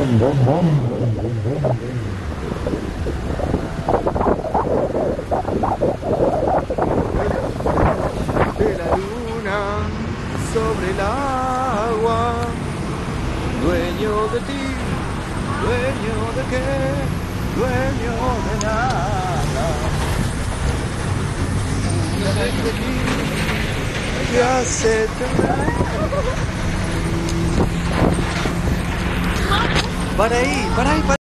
De la luna sobre el agua, dueño de ti, dueño de qué, dueño de nada. Una vez de ti que hace temblar. Para ahí, para ahí, para